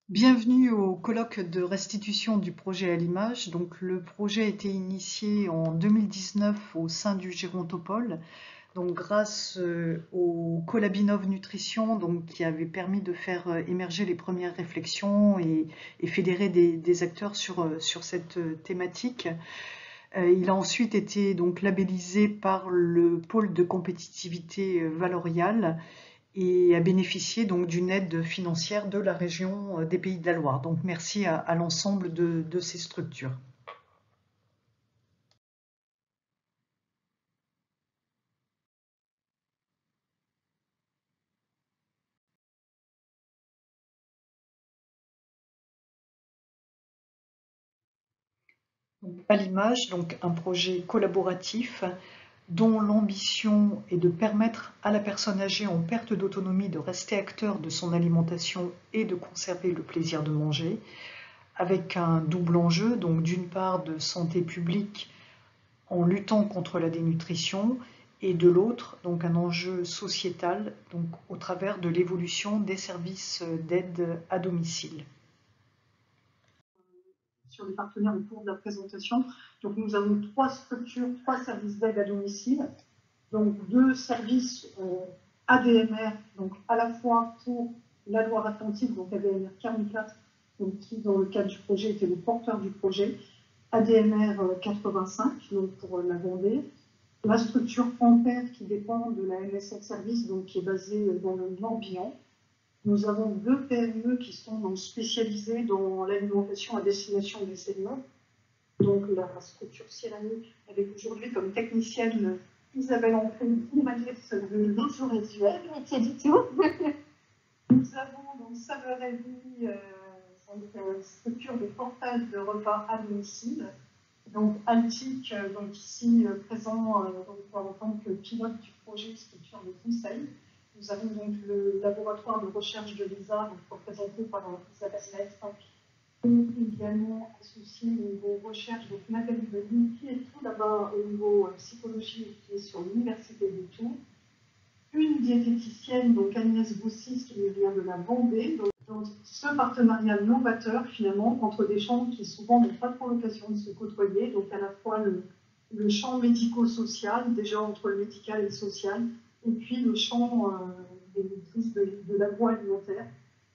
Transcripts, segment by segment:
Bienvenue au colloque de restitution du projet à l'image. Donc, le projet a été initié en 2019 au sein du Gérontopole, donc grâce au Collabinov Nutrition, donc qui avait permis de faire émerger les premières réflexions et fédérer des acteurs sur cette thématique. Il a ensuite été donc labellisé par le pôle de compétitivité Valorial et a bénéficié donc d'une aide financière de la région des Pays de la Loire. Donc merci à l'ensemble de ces structures. Donc, à l'image, donc un projet collaboratif dont l'ambition est de permettre à la personne âgée en perte d'autonomie de rester acteur de son alimentation et de conserver le plaisir de manger, avec un double enjeu, donc d'une part de santé publique en luttant contre la dénutrition et de l'autre, donc un enjeu sociétal, donc au travers de l'évolution des services d'aide à domicile. Sur les partenaires au cours de la présentation. Donc nous avons trois structures, trois services d'aide à domicile, donc deux services ADMR, donc à la fois pour la Loire-Atlantique, donc ADMR 44, donc qui dans le cadre du projet était le porteur du projet, ADMR 85, donc pour la Vendée, la structure Ampère qui dépend de la MSF Service, donc qui est basée dans le Morbihan. Nous avons deux PME qui sont donc spécialisées dans l'alimentation à destination des seniors. Donc la structure Cyranie, avec aujourd'hui comme technicienne Isabelle Ancré, animatrice de l'audiovisuel, métier du tout. Nous avons donc Saveur-et-Vie, structure de portage de repas à domicile. Donc Altic, donc ici présent donc, en tant que pilote du projet structure de conseil. Nous avons donc le laboratoire de recherche de l'ESA, représenté par Isabelle Maître, et également associé au niveau recherche, donc Nathalie Delis, qui est tout là-bas au niveau psychologie, qui est sur l'Université de Tours. Une diététicienne, donc Agnès Boussis, qui vient de la Vendée. Donc, ce partenariat novateur, finalement, entre des champs qui souvent n'ont pas trop l'occasion de se côtoyer, donc à la fois le champ médico-social, déjà entre le médical et le social, et puis le champ des maîtrises de l'agroalimentaire.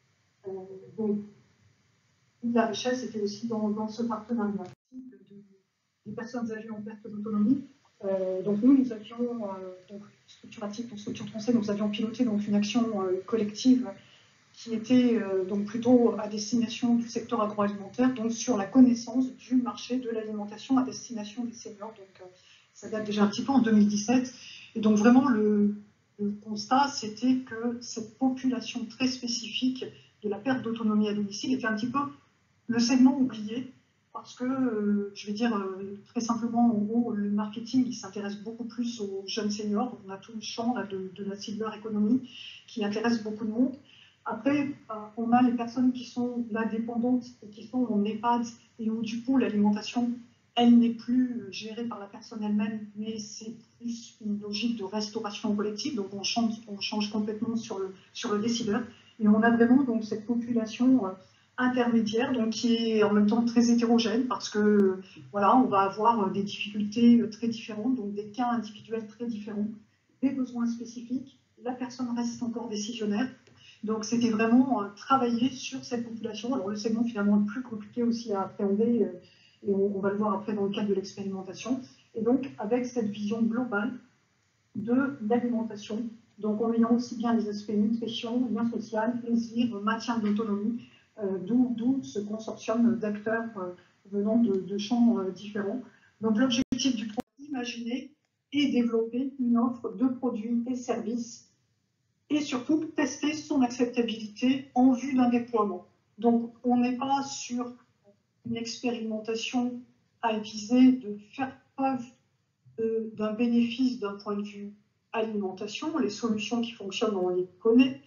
Donc, la richesse était aussi dans ce partenariat. Des personnes âgées en perte d'autonomie. Donc nous avions, donc, structuratif pour structure française, nous avions piloté donc, une action collective qui était donc plutôt à destination du secteur agroalimentaire, donc sur la connaissance du marché de l'alimentation à destination des seniors. Donc ça date déjà un petit peu en 2017. Et donc vraiment le constat, c'était que cette population très spécifique de la perte d'autonomie à domicile était un petit peu le segment oublié, parce que, je vais dire très simplement, en gros, le marketing, il s'intéresse beaucoup plus aux jeunes seniors. On a tout le champ là, de la silver economy qui intéresse beaucoup de monde. Après, on a les personnes qui sont là dépendantes et qui sont en EHPAD et où du coup l'alimentation, elle n'est plus gérée par la personne elle-même, mais c'est plus une logique de restauration collective. Donc on change complètement sur le décideur. Et on a vraiment donc cette population intermédiaire, donc qui est en même temps très hétérogène parce que voilà, on va avoir des difficultés très différentes, donc des cas individuels très différents, des besoins spécifiques. La personne reste encore décisionnaire. Donc c'était vraiment travailler sur cette population. Alors le segment finalement le plus compliqué aussi à appréhender, et on va le voir après dans le cadre de l'expérimentation. Et donc avec cette vision globale de l'alimentation, donc en ayant aussi bien les aspects nutrition, lien social, plaisir, maintien de l'autonomie, d'où ce consortium d'acteurs venant de champs différents. Donc l'objectif du projet, imaginer et développer une offre de produits et services et surtout tester son acceptabilité en vue d'un déploiement. Donc on n'est pas sur une expérimentation à viser de faire preuve d'un bénéfice d'un point de vue alimentation. Les solutions qui fonctionnent, on les connaît.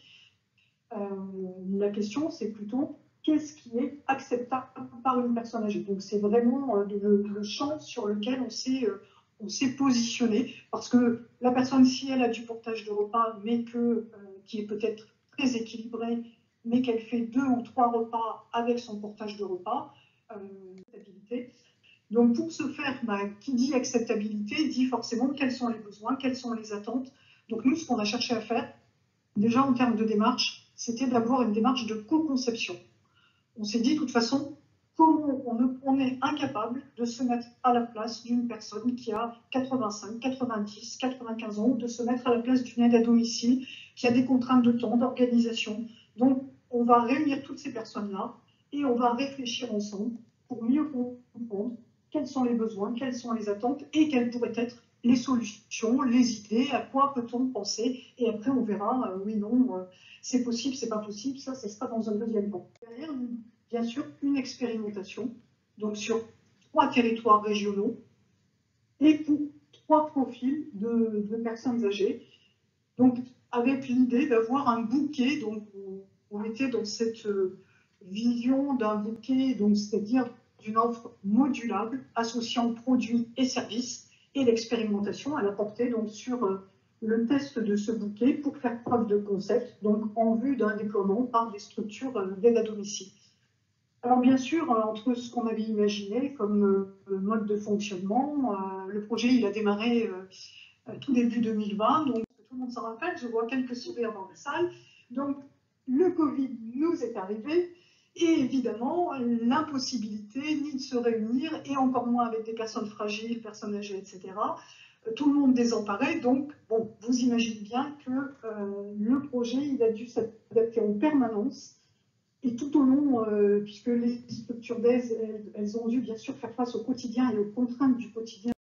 La question, c'est plutôt qu'est-ce qui est acceptable par une personne âgée. Donc c'est vraiment le champ sur lequel on s'est positionné, parce que la personne, si elle a du portage de repas, mais qui est peut-être très équilibré mais qu'elle fait 2 ou 3 repas avec son portage de repas. Donc pour ce faire, qui dit acceptabilité dit forcément quels sont les besoins, quelles sont les attentes. Donc nous, ce qu'on a cherché à faire, déjà en termes de démarche, c'était d'avoir une démarche de co-conception. On s'est dit de toute façon, comment on est incapable de se mettre à la place d'une personne qui a 85, 90, 95 ans, de se mettre à la place d'une aide à domicile qui a des contraintes de temps, d'organisation. Donc on va réunir toutes ces personnes-là et on va réfléchir ensemble pour mieux comprendre quels sont les besoins, quelles sont les attentes et quelles pourraient être les solutions, les idées, à quoi peut-on penser. Et après, on verra, oui, non, c'est possible, c'est pas possible, ça sera dans un deuxième temps. Derrière, bien sûr, une expérimentation, donc sur 3 territoires régionaux et pour 3 profils de personnes âgées. Donc, avec l'idée d'avoir un bouquet, donc on était dans cette vision d'un bouquet, donc c'est-à-dire d'une offre modulable associant produits et services, et l'expérimentation elle a porté donc sur le test de ce bouquet pour faire preuve de concept, donc en vue d'un déploiement par des structures d'aide à domicile. Alors bien sûr, entre ce qu'on avait imaginé comme mode de fonctionnement, le projet il a démarré tout début 2020, donc tout le monde s'en rappelle, je vois quelques sourires dans la salle. Donc le Covid nous est arrivé et évidemment l'impossibilité ni de se réunir et encore moins avec des personnes fragiles, personnes âgées, etc. Tout le monde désemparé, donc bon, vous imaginez bien que le projet il a dû s'adapter en permanence. Et tout au long, puisque les structures d'aide, elles ont dû bien sûr faire face au quotidien et aux contraintes du quotidien.